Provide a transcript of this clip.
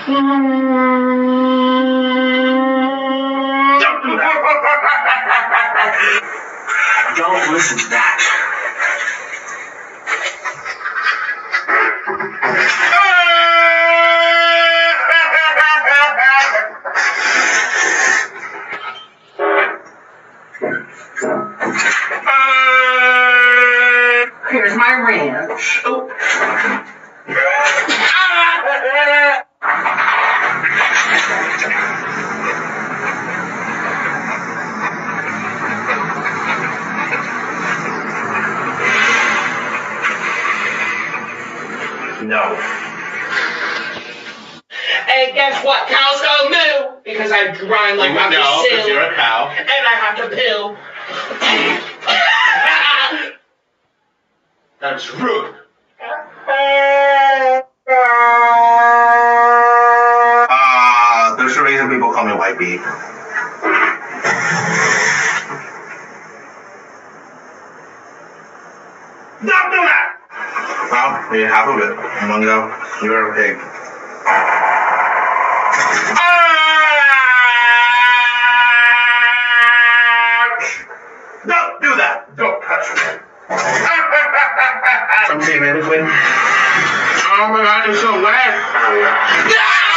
Don't listen to that. Here's my ranch. Oh. No. And guess what? Cows go moo because I grind like I'm no, because you're a cow. And I have to poo. That's rude. There's a reason people call me White Bee. Don't do that! Well, we have a bit. In one go, you're a pig. Don't do that! Don't touch me. I'm Team Queen. Oh my god, it's so wet.